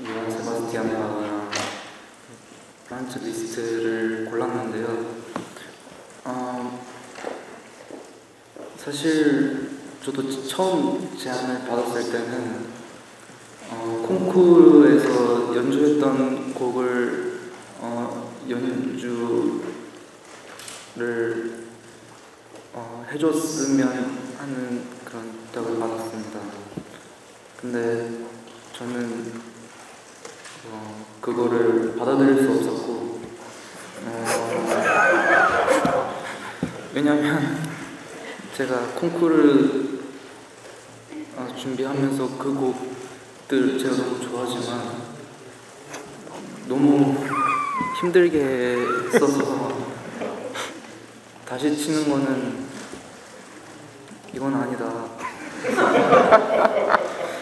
요한 세바스티안 바흐랑 프란츠 리스트를 골랐는데요. 사실 저도 처음 제안을 받았을 때는 콩쿠르에서 연주했던 곡을 연주를 해줬으면 하는 그런 부탁을 받았습니다. 근데 저는 그거를 받아들일 수 없었고, 왜냐면 제가 콩쿠르 준비하면서 그 곡들 제가 너무 좋아하지만 너무 힘들게 써서 다시 치는 거는 이건 아니다.